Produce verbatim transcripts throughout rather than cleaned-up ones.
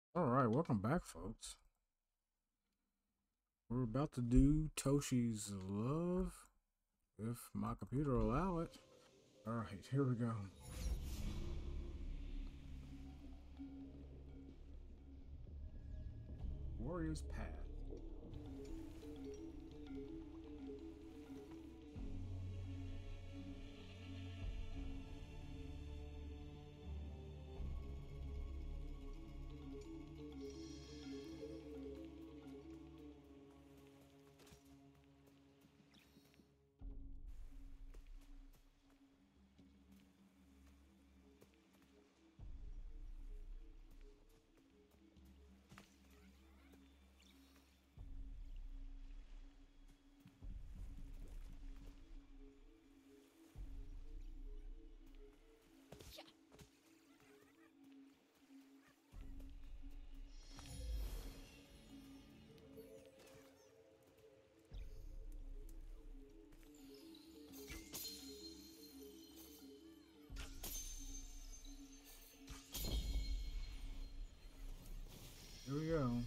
All right, welcome back, folks. We're about to do Toshi's Love, if my computer will allow it. All right, here we go. Warrior's Path. Here we go.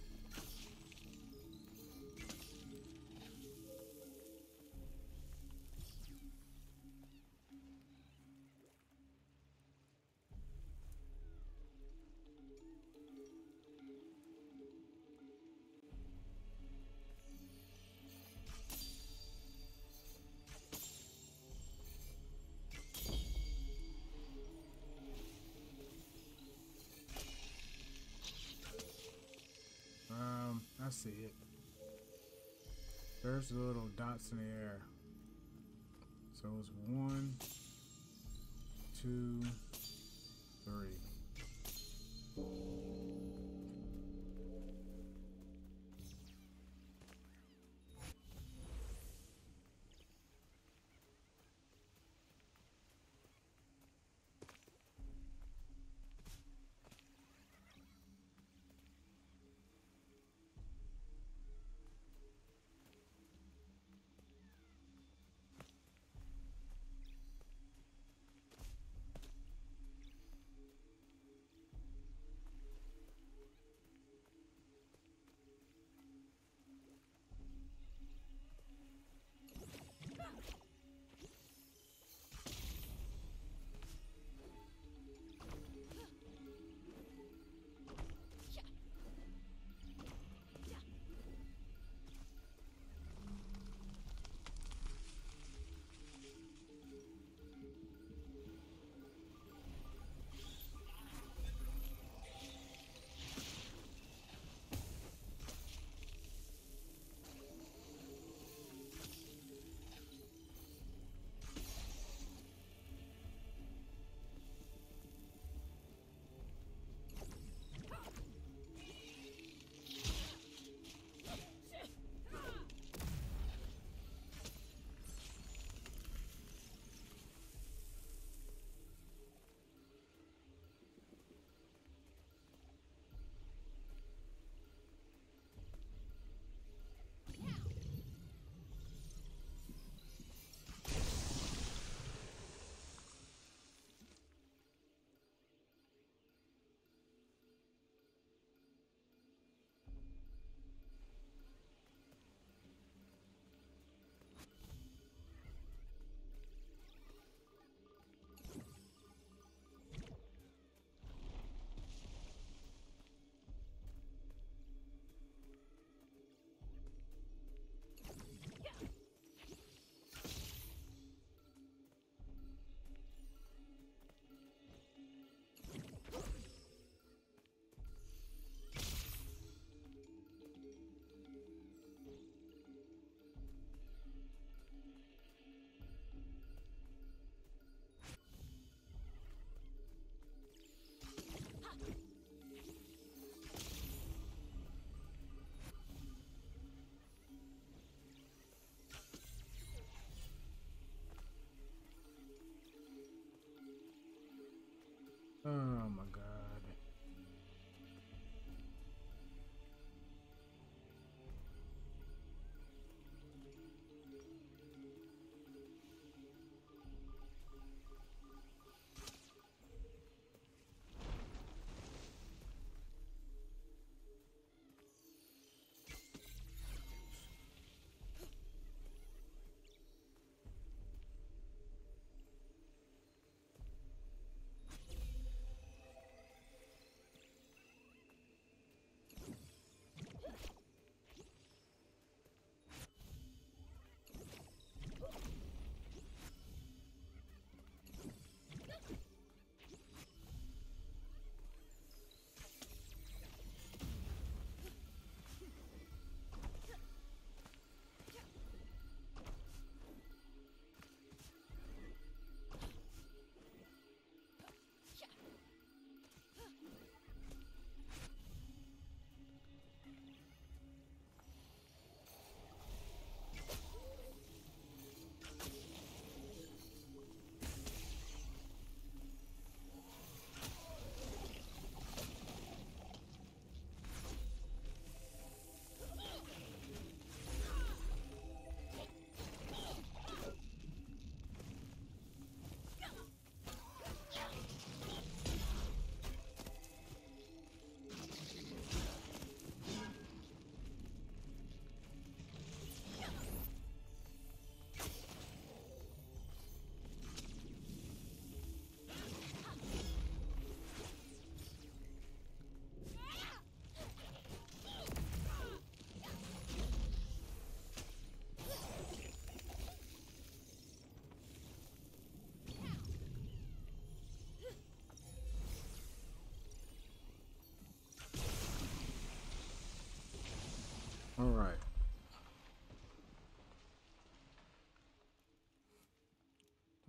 Um, I see it. There's the little dots in the air. So it's one, two, three. Oh my god.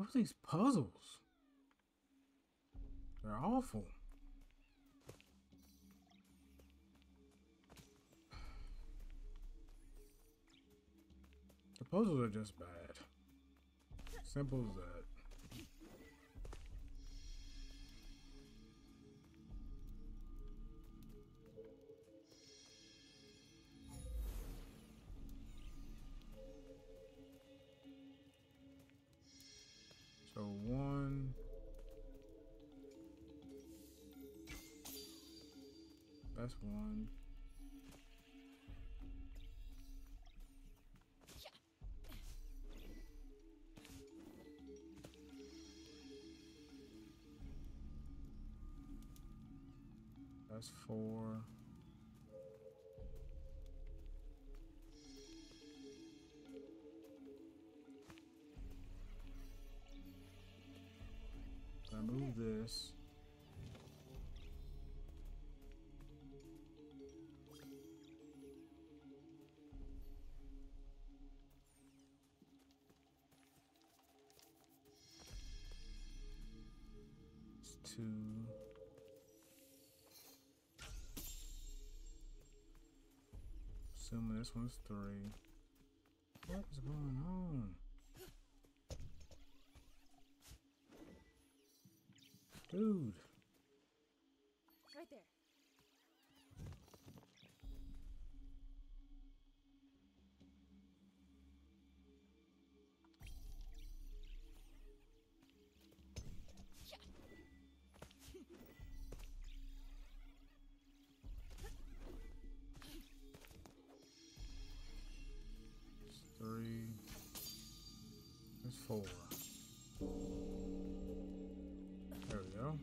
What are these puzzles? They're awful. The puzzles are just bad. Simple as that. So one. That's one. That's four. I move this. It's two. Assuming this one's three. What is going on? Dude. Right there. It's three. That's four. There we go.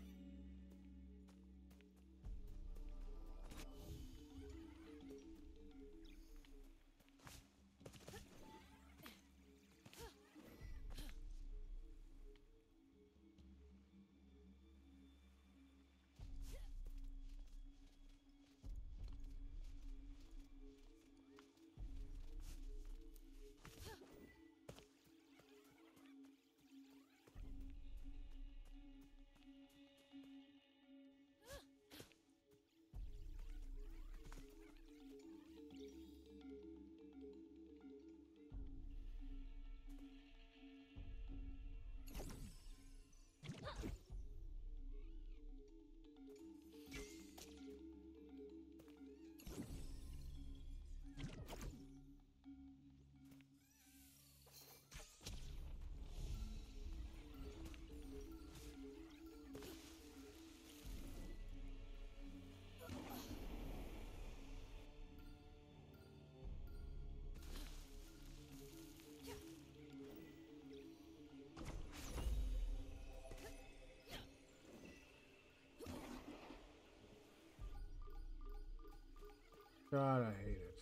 God, I hate it.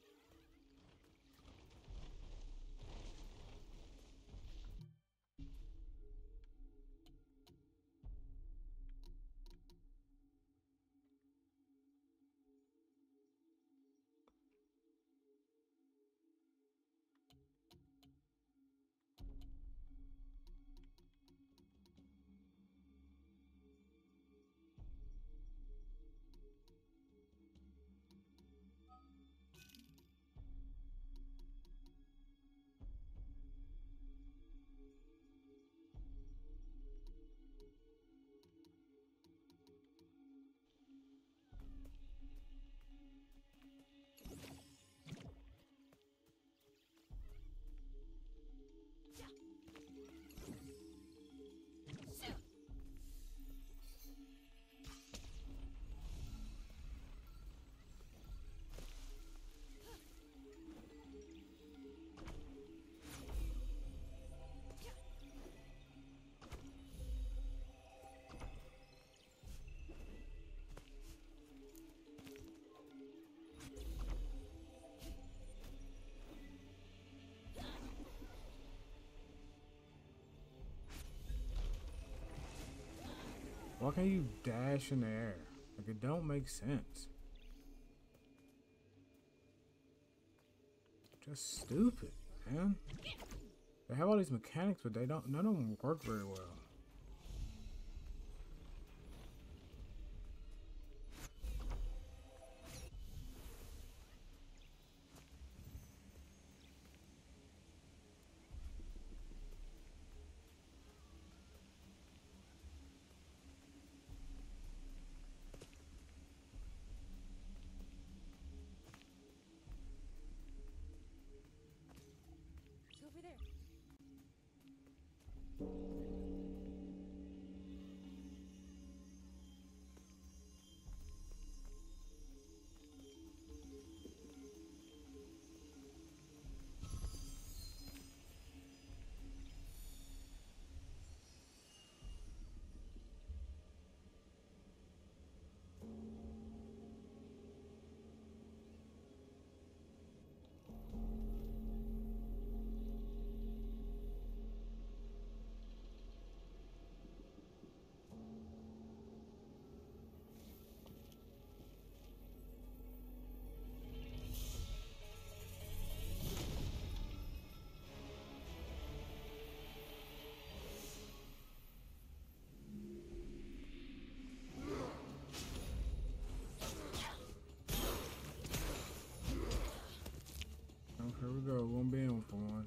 Why can't you dash in the air? Like, it don't make sense. Just stupid, man. They have all these mechanics, but they don't. None of them work very well. It's over there. Oh, here we go. Won't be in for one.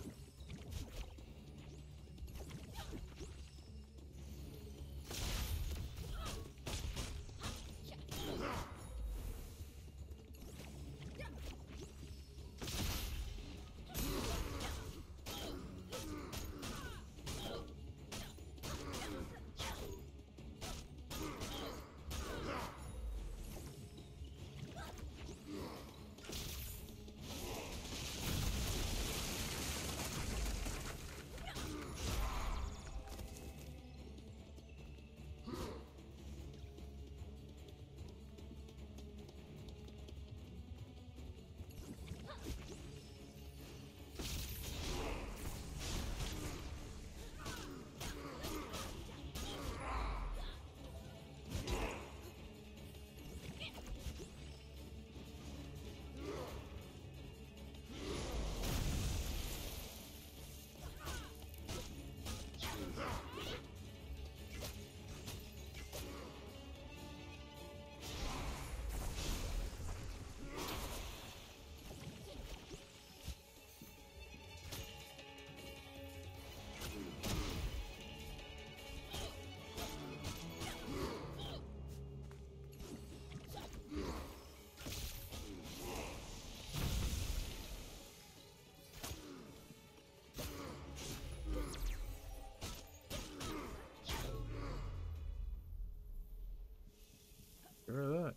Get rid of that.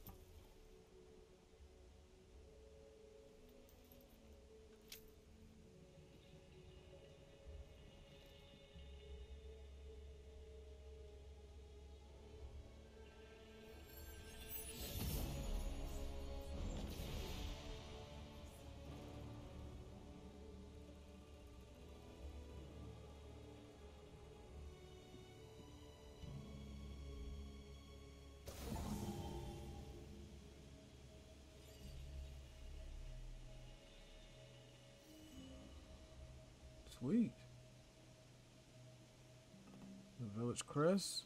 Sweet. The village crest.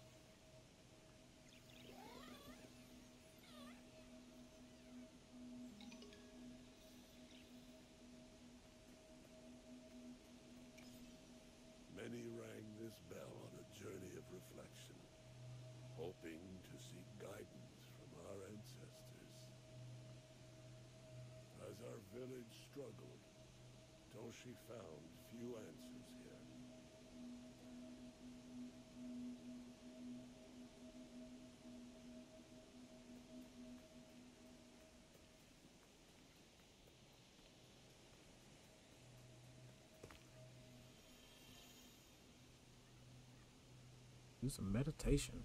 Many rang this bell on a journey of reflection, hoping to seek guidance from our ancestors. As our village struggled, Toshi found few answers here. Do some meditation.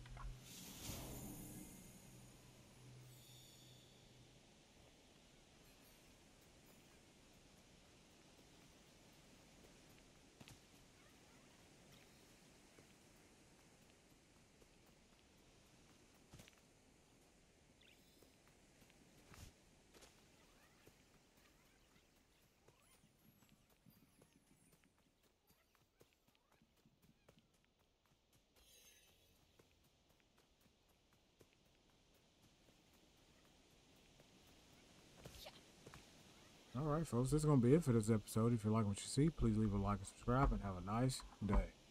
All right, folks, that's going to be it for this episode. If you like what you see, please leave a like and subscribe and have a nice day.